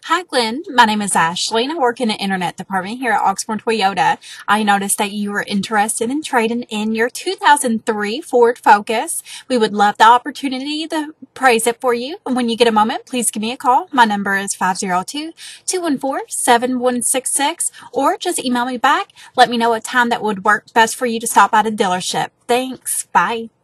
Hi, Glenn. My name is Ashley, and I work in the internet department here at Oxmoor Toyota. I noticed that you were interested in trading in your 2003 Ford Focus. We would love the opportunity to praise it for you. And when you get a moment, please give me a call. My number is 502-214-7166, or just email me back. Let me know a time that would work best for you to stop by the dealership. Thanks. Bye.